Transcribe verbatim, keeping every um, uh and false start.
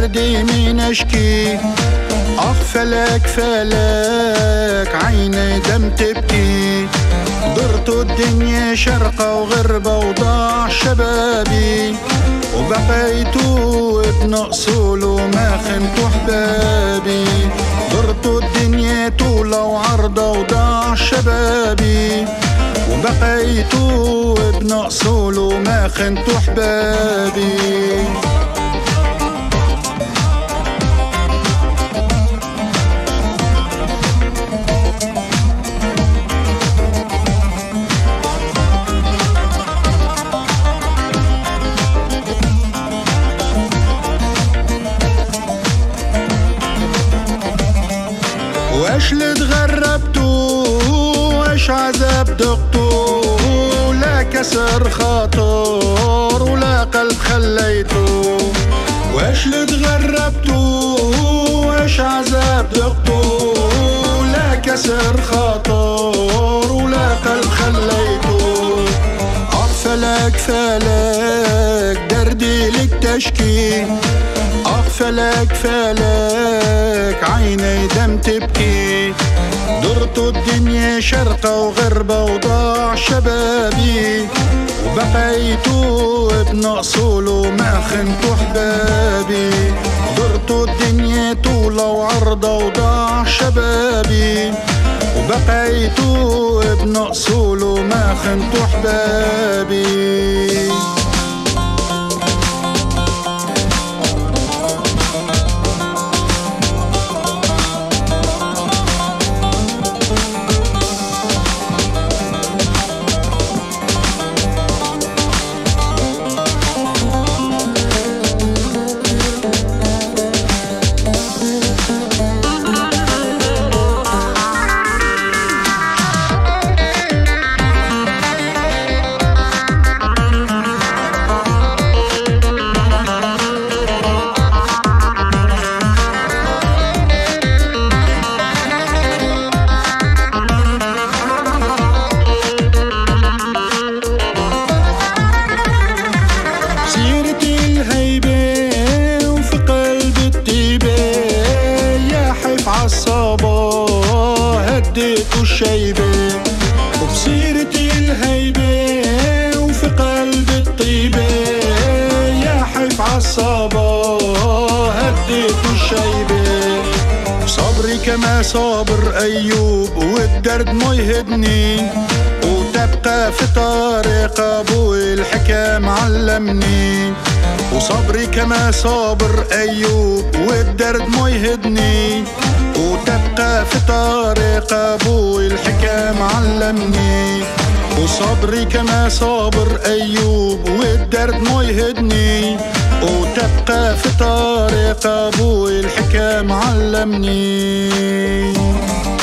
دردي من اشكي. اخ فلك فلك عيني دم تبكي. ضرت الدنيا شرقة وغربة وضاع شبابي، وبقيت ابن اصول وما خنت احبابي. ضرت الدنيا طولة وعرضة وضاع شبابي، وبقيت ابن اصول وما خنت احبابي. واش اللي تغربتو واش عذاب دقتو، لا كسر خاطر ولا قلب خليتو. واش اللي تغربتو واش عذاب دقتو، لا كسر خاطر ولا قلب خليتو. فلك فلك دردي لك تشكي. اخ فلك فلك عيني دم تبكي. درت الدنيا شرقة وغربة وضاع شبابي، وبقيت ابن اصول وما خنت احبابي. درت الدنيا طولة وعرضة وضاع شبابي، وبقيت ابن اصول وما خنت احبابي. عالصبا هديت الشيبة، وبصيرتي الهيبة وفي قلب الطيبة. يا حيف عالصبا هديت الشيبة. صبري كما صابر أيوب والدرد ما يهدني، وتبقى في طريق أبوي الحكام علمني. وصبري كما صابر أيوب والدرد ما يهدني، وتبقى في طريق أبوي الحكام علمني. وصبري كما صابر أيوب والدرد ما يهدني، وتبقى في طريق أبوي الحكام علمني.